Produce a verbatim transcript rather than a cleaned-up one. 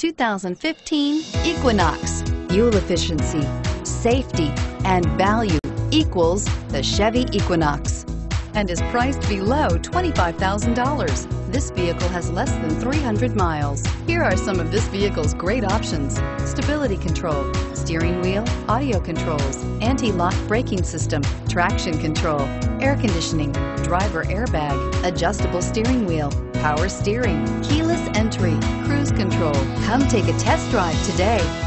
two thousand fifteen Equinox. Fuel efficiency, safety, and value equals the Chevy Equinox, and is priced below twenty-five thousand dollars. This vehicle has less than three hundred miles. Here are some of this vehicle's great options: stability control, steering wheel audio controls, anti-lock braking system, traction control, air conditioning, driver airbag, adjustable steering wheel, power steering, keyless entry, cruise control. Come take a test drive today.